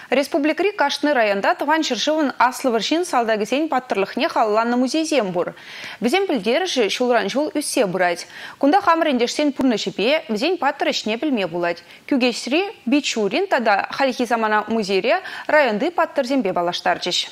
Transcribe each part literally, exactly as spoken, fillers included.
Республикари Кашны районда тыван шыршывын аслы варшин салдагысен паттырлыхне халланны музейзем бур. Бізен білдеріші шулран жул үссе бұрайд. Кунда хамырендешсен пурны шипе, бізен паттыр ішне білме булайд. Күгесри Бичурин тада халихи замана музейре районды паттырзембе балаштарчыш.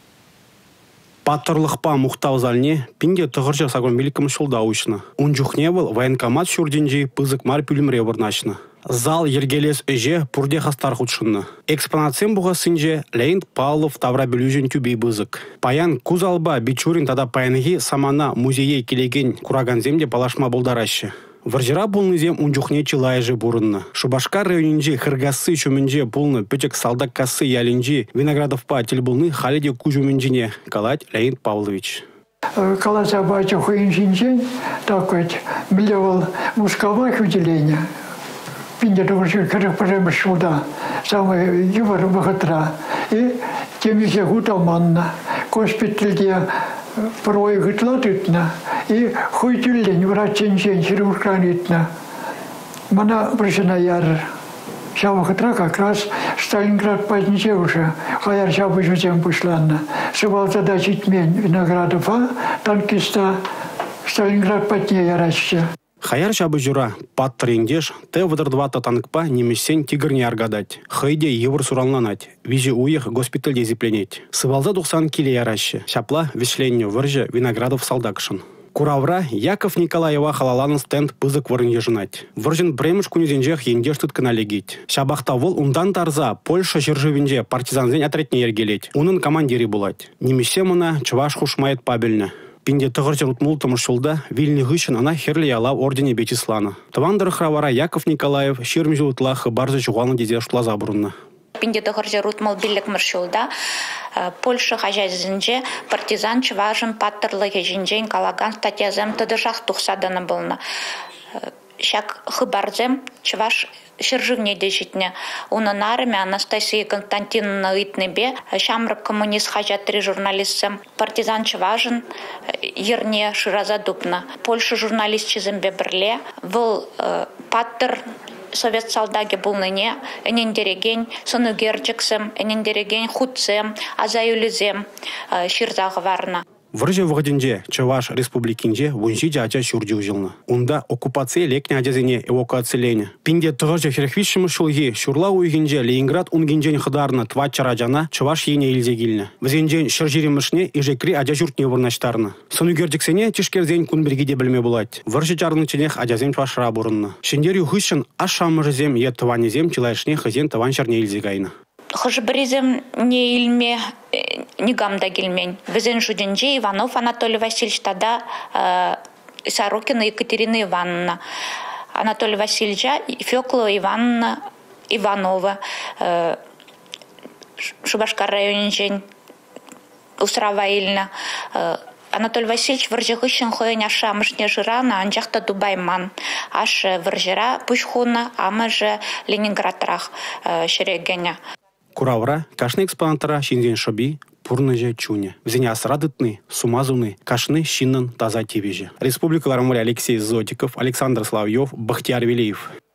Паттырлықпа мұқтау залне пинде тұғыржа сагон миликім шулда ұшны. Унжухне был военкомат шурдинжи пызык мар пүлімре вырнашны. Зал ергелес өже пурде хастар худшынны. Экспонатсен бұға сынже Леонид Павлов тавра білюжен тюбей бызык. Паян Кузалба Бичурин тада паянги самана музее келеген кураганземде палашма болдарашы. Варжыра булнызем унжухне чылайжы бурынны. Шубашкар районинже хыргасы чөмінже булны пөчек салдак касы ялинжи Виноградовпа телбулны халиде кужумінжіне калать Леонид Павлович. Калача бачу хуинжинжен такой милевал мусковых выделения. Пинде тоже кырык прямо сюда. Самый ювар богатра. И темисе гуталманна. Госпитальде порой гытлатытна. И хуйтюллень враченчен хирургранитна. Мана брышина яр. Шабахатра как раз Сталинград позднее уже. Хаяр шабы жузем пушланна. Сывал задачить мен Виноградова, танкиста Сталинград позднее яраща. Хаяр шабы жура паттырендеш те вадырдвата танкпа немесен тигрне аргадать. Хайде евр суралнанать. Виже уех госпитальде зипленеть. Сывалза тухсан киле яраща. Шапла вишленню вырже Виноградов салдакшын. Куравра Яков Николаева халаланын стенд пызык вырынже жынать. Выржын премыш кунезенжех ендеш тыткына легить. Шабахта вол ундан тарза Польша жыржывинже партизанзен отрядне ергелеть. Унын командири булать. Немесе мына чуваш хушмает пабельны. Пинде тығырчы рутмул тымыршулда Вильни гышын ана херли ала ордене Бечислана. Тавандыр хравара Яков Николаев ширмжі утлахы барзы чуғалны дезе шулаза бұрынны. Пинде тығырчы рутмул биллік мыршулда Польша хажазынже партизан чыважын паттырлығы жинжен калаган статьязем тыдышақ тұқсаданы болны. Шак хыбарзем чываш шыржывне дежитне. Унын армия Анастасия Константиновна итнебе шамрык коммунист хажатри журналистсем партизан чыважын ерне шыраза дупна. Польша журналист чизембе бірле выл паттыр совет салдаги булныне энендереген сынугерчиксем энендереген худсем азаюлизем ширзағы варна. Вырже вғадинже Чуваш республикинже вунжи жача шурджи ужылны. Унда оккупация лекне ажазене эвакуациялене. Пинде тұғыржы херхвишшімі шулги шурла уйгинже Ленинград унгинжен хыдарны тват чараджана Чуваш ене илзегилні. Візенжен шыржиремішне ижекри ажа журтне вырнаштарны. Сынугердіксене тишкерзен күнбергеде білме булать. Выржы жарны ченех ажазем чвашра бурынны. Шендер юхышын ашамырзем е тванезем чилайшне хызен тван жарне илзегайны. Хожбризем не ильме, не гамда гельмень. Везен жуденже Иванов Анатолий Васильевич, тогда э, Сорокина Екатерина Ивановна. Анатолий Васильевича и Фёклова Ивановна Иванова. Э, Шубашкар районинжен Усрава Ильна. Э, Анатолий Васильевич выржығышын хойын аша амышне жырана анжақта Дубайман. Аш выржыра пүшхуна амыжы Ленинградрах э, шерегене. Куравра кашны экспонаттара шинзен шоби пурныже чуне. Взене асрадытны, сумазуны, кашны шиннын таза тевеже. Республикаларымвали Алексей Зотиков, Александр Славьев, Бахтияр Велиев.